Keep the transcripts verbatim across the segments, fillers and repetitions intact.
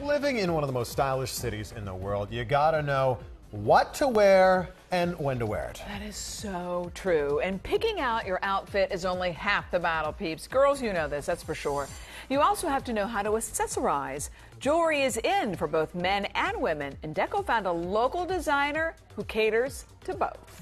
Living in one of the most stylish cities in the world, you gotta know what to wear and when to wear it. That is so true. And picking out your outfit is only half the battle, peeps. Girls, you know this, that's for sure. You also have to know how to accessorize. Jewelry is in for both men and women, and Deco found a local designer who caters to both.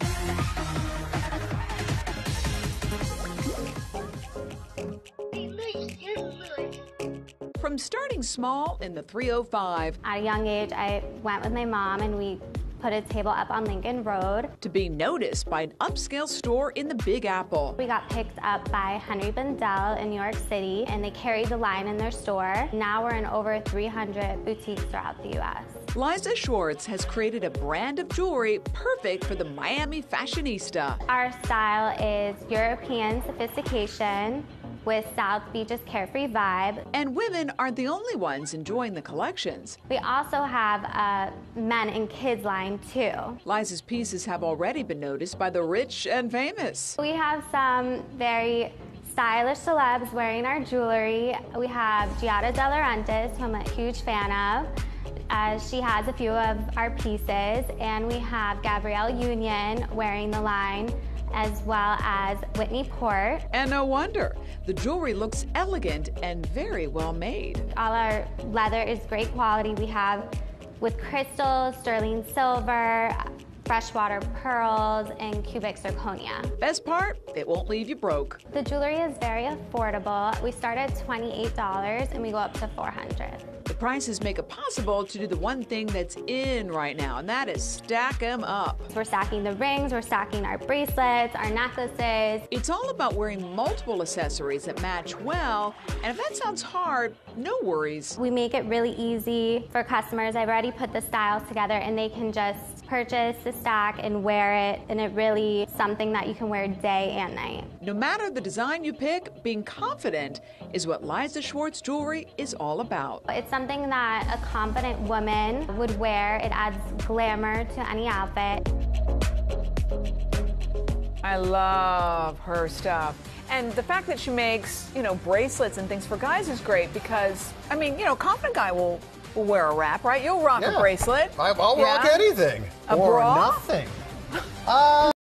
From starting small in the three oh five At a young age, I went with my mom and we put a table up on Lincoln Road. to being noticed by an upscale store in the Big Apple. We got picked up by Henry Bendel in New York City, and they carried the line in their store. Now we're in over three hundred boutiques throughout the U S Liza Schwartz has created a brand of jewelry perfect for the Miami fashionista. Our style is European sophistication with South Beach's carefree vibe. And women aren't the only ones enjoying the collections. We also have a men and kids line too. Liza's pieces have already been noticed by the rich and famous. We have some very stylish celebs wearing our jewelry. We have Giada De Laurentiis, who I'm a huge fan of. Uh, she has a few of our pieces, and we have Gabrielle Union wearing the line, as well as Whitney Port. And no wonder. The jewelry looks elegant and very well made. All our leather is great quality. We have with crystals, sterling silver, freshwater pearls, and cubic zirconia. Best part, it won't leave you broke. The jewelry is very affordable. We start at twenty-eight dollars and we go up to four hundred dollars. The prices make it possible to do the one thing that's in right now, and that is stack them up. We're stacking the rings, we're stacking our bracelets, our necklaces. It's all about wearing multiple accessories that match well, and if that sounds hard, no worries. We make it really easy for customers. I've already put the styles together and they can just purchase the stack and wear it, and it really is something that you can wear day and night. No matter the design you pick, being confident is what Liza Schwartz jewelry is all about. It's something that a confident woman would wear. It adds glamour to any outfit. I love her stuff. And the fact that she makes, you know, bracelets and things for guys is great because, I mean, you know, a confident guy will, will wear a wrap, right? You'll rock Yeah. a bracelet. I, I'll Yeah. rock anything. A or bra? nothing. Uh,